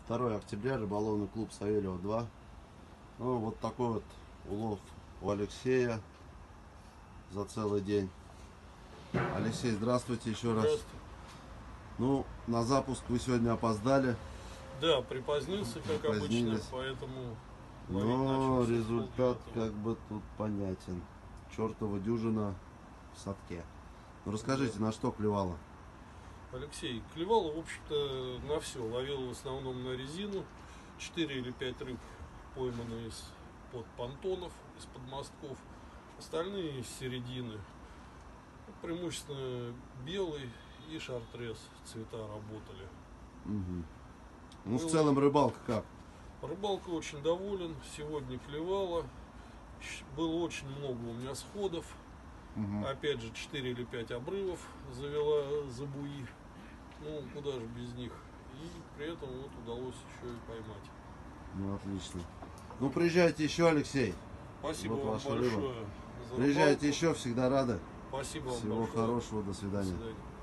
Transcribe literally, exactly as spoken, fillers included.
второе октября, рыболовный клуб Савельева два. Ну, вот такой вот улов у Алексея за целый день. Алексей, здравствуйте еще раз. Здравствуйте. Ну, на запуск вы сегодня опоздали. Да, припозднился, как обычно, поэтому... Но результат как бы тут понятен. Чертова дюжина в садке. Ну, расскажите, на что клевало? Алексей, клевало, в общем-то, на все. Ловил в основном на резину. четыре или пять рыб пойманы из-под понтонов, из-под мостков. Остальные из середины. Преимущественно белый и шартрез цвета работали. Угу. Ну, Было... в целом рыбалка как? Рыбалка очень доволен. Сегодня клевало. Было очень много у меня сходов. Угу. Опять же, четыре или пять обрывов завела за буи. Ну, куда же без них. И при этом вот удалось еще и поймать. Ну, отлично. Ну, приезжайте еще, Алексей. Спасибо вот вам большое. большое. Приезжайте еще, всегда рады. Спасибо вам Всего большое. хорошего, до свидания. До свидания.